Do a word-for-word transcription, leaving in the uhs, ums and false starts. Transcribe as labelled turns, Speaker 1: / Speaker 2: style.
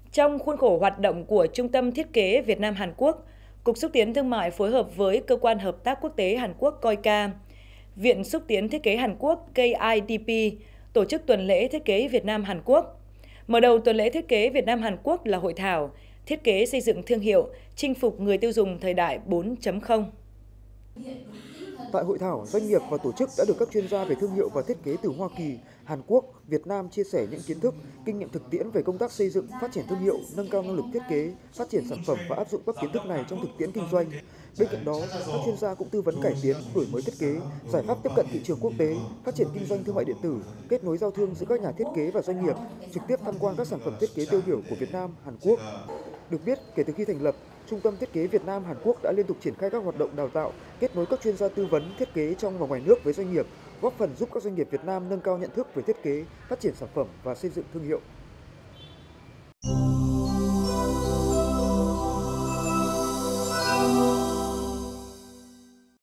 Speaker 1: Trong khuôn khổ hoạt động của Trung tâm Thiết kế Việt Nam Hàn Quốc, Cục Xúc tiến Thương mại phối hợp với Cơ quan Hợp tác Quốc tế Hàn Quốc (coi ca), Viện Xúc tiến Thiết kế Hàn Quốc (K I D P) tổ chức tuần lễ thiết kế Việt Nam Hàn Quốc. Mở đầu tuần lễ thiết kế Việt Nam Hàn Quốc là hội thảo Thiết kế xây dựng thương hiệu, chinh phục người tiêu dùng thời đại bốn chấm không.
Speaker 2: Tại hội thảo, doanh nghiệp và tổ chức đã được các chuyên gia về thương hiệu và thiết kế từ Hoa Kỳ, Hàn Quốc, Việt Nam chia sẻ những kiến thức, kinh nghiệm thực tiễn về công tác xây dựng, phát triển thương hiệu, nâng cao năng lực thiết kế, phát triển sản phẩm và áp dụng các kiến thức này trong thực tiễn kinh doanh. Bên cạnh đó, các chuyên gia cũng tư vấn cải tiến, đổi mới thiết kế, giải pháp tiếp cận thị trường quốc tế, phát triển kinh doanh thương mại điện tử, kết nối giao thương giữa các nhà thiết kế và doanh nghiệp, trực tiếp tham quan các sản phẩm thiết kế tiêu biểu của Việt Nam, Hàn Quốc. Được biết, kể từ khi thành lập, Trung tâm Thiết kế Việt Nam Hàn Quốc đã liên tục triển khai các hoạt động đào tạo, kết nối các chuyên gia tư vấn thiết kế trong và ngoài nước với doanh nghiệp, góp phần giúp các doanh nghiệp Việt Nam nâng cao nhận thức về thiết kế, phát triển sản phẩm và xây dựng thương hiệu.